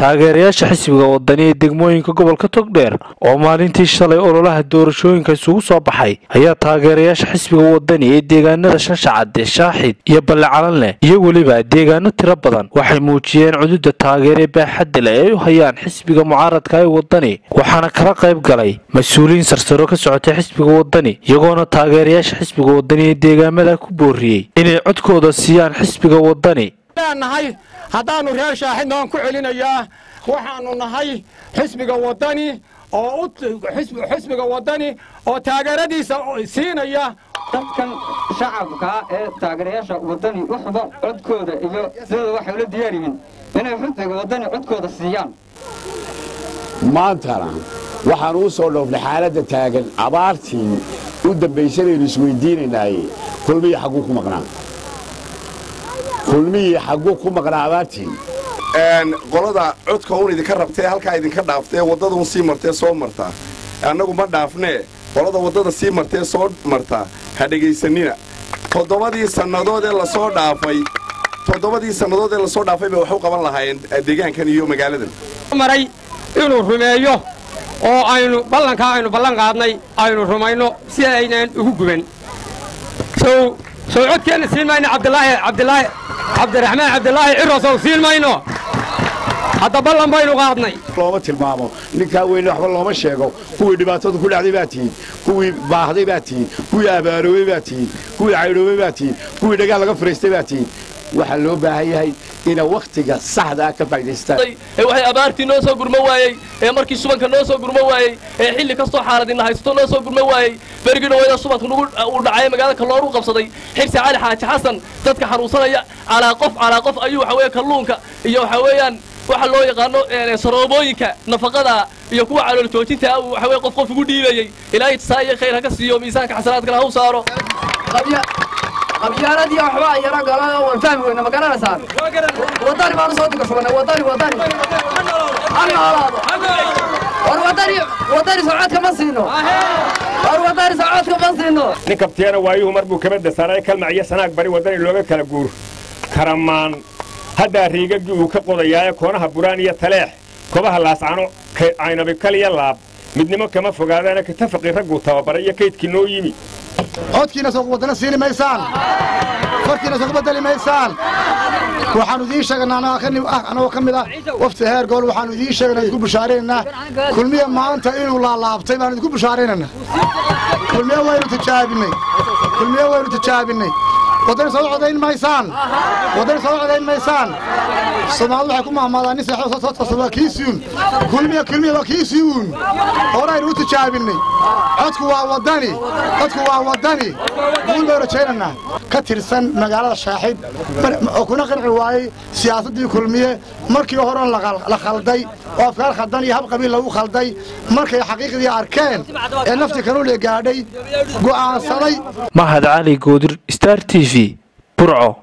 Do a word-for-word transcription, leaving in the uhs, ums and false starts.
taageerayaasha xisbiga wadani ee degmooyinka gobolka Togdheer oo maalintii shalay ololaha doorashooyinka isugu soo baxay ayaa taageerayaasha xisbiga wadani ee deegaanada Shashacade, Shaaxid iyo Balcalanle iyo waliba deegaano tiro badan waxay muujiyeen cudurda taageere baaxad leh ee u hayaan xisbiga mucaaradka ee wadani waxaana kala qayb galay mas'uuliyiin sarsaro ka socotay xisbiga wadani iyagoona taageerayaasha xisbiga wadani ee deegaamada ku booriyay inay codkooda siiyaan xisbiga wadani nahay haddaanu reer Shaaxid noon ku celinayaa waxaanu nahay xisbiga wadani oo xisbiga wadani oo taageeradiisa siinaya dadkan shacabka ee taageerayaasha wadani waxba codkooda iyo sida waxay la diyaar yihiin inay xisbiga wadani codkooda siiyaan maantana waxaan u soo dhoofnay xaaladda taagan abaartii u dambaysanay isweydiinayay kulmiye xaqu ku maqnaa kulmiye xaqu ku maqnaa abaartii een qolada codka uu idinka rabtay halka idinka dhaaftay wadada uu sii martay soo martaa anagu ma dhaafnee qolada wadada sii martay soo martaa ha dhageysanina todobadii sanadood ee la soo dhaafay todobadii sanadood ee la soo dhaafay wax u qaban lahaayeen deegaankan iyo magaaladan maray inuu rumeeyo oo aynu ballanka aynu ballan qaadnay aynu rumayno si aynaan ugu guban soo soo codkeena siin mayno Cabdilaahi Cabdilaahi Cabdiraxmaan Cabdilaahi Cirroso siin mayno hadda ballan baynu qaadnay looma tilmaamo ninka weyn waxba looma sheego kuwii dhibaatada ku dhacday baatiin kuwii baahday baatiin kuwii abaaroway baatiin kuwii caydhoobay baatiin kuwii dhagaa laga fariistay baatiin waxa loo baahan yahay ina waqtiga saxda ah ka faa'iideystaan ee waxay abaartii noo soo gurma waayay ee markii subanka noo soo gurma waayay ee xilli kasto xaaladina haysto noo soo gurma waayay berigina wada subanka nagu u dhacay magaalada Kalooru qabsaday xirsi cali xaaji xasan dadka xanuunsanaya ala qof ala qof ayuu waxa weeye kalluunka iyo waxa weeyaan waxa loo yaqaano saroobooyinka nafaqada iyo kuwa calool joojinta waxa weeye qof qof ugu dhiibayay ilaahay tsaayo khayr ka siiyo miisaanka xasanaadka la saaro qabyaaladii waxba yara galay oo fahmi weyna magaalada saar wadani baan soo digashanay wadani wadani war wadani wadani socodka ma siino war wadani socodka ma siino nin kabtiyaana waayuu marbu kabada saray kalmacyo sanaag bari wadani looga kala guur karamaan hadda riigagii uu ka qodayaa koonaha buraan iyo taleex kobaha laascano aynabi kaliya laab midnimo kama fogaadana ka tafaqi raggu tababaray iyo kaydkii noo yimi codkiina soo wadana siin maysaan farkiina soo badali maysaan waxaanu idin sheegnaa anoo kamid ah wafti heer gool waxaanu idin sheegnaa ku bushaareynaa kulmiye maanta inuu la laabtay baan idinku bushaareynaa kulmiye waynu tijaabinay kulmiye waynu tijaabinay wadana soo codayn maysaan wadana soo codayn maysaan Soomaalidu waxay ku maamaadaan in saxo soo soo kiisuun kulmiye kulmiye kiisuun horaynu u tijaabinay codku waa wadani codku waa wadani guul baa rajaynaa ka tirsan magaalada Shaaxid oo kuna qanci waayay siyaasadii kulmiye markii hore la khalday oo afkaar khaldan iyo hab qabiil lagu khalday markay xaqiiqdii arkeen ee nafti kanu la gaadhay go'aansaday Mahad Ali Goodir Star T V Burco.